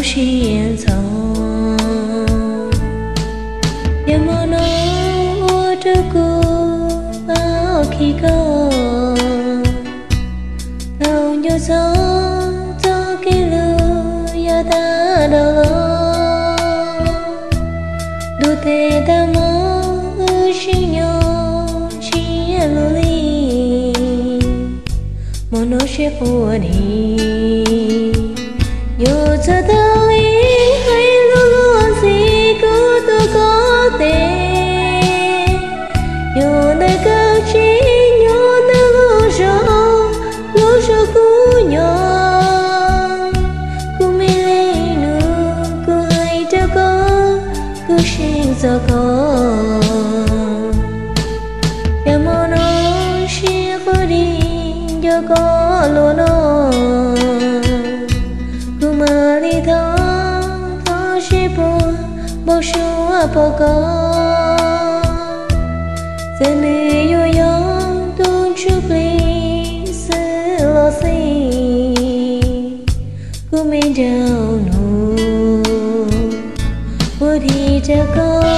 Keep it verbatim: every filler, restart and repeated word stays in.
xiên sầu em mong nó cho cô bao khi có tao nhớ gió gió cái lửa ya ta đâu đôi tay ta mơ chỉ nhau chỉ lối mong nó sẽ qua đi nhớ cho ta hay luôn luôn gì cứ tôi có thể nhớ nơi cao chỉ nhớ nơi lúa rau lúa rau cũ nhỏ cũ mi lên nữa cũ hay cho con cũ sinh cho con em mong nó sẽ qua đi cho con luôn nó cũ mà đi thọ thọ sẽ buồn bao số bao con giờ này yo yo don't you please lo si cũ mình đau nụ bữa đi cho con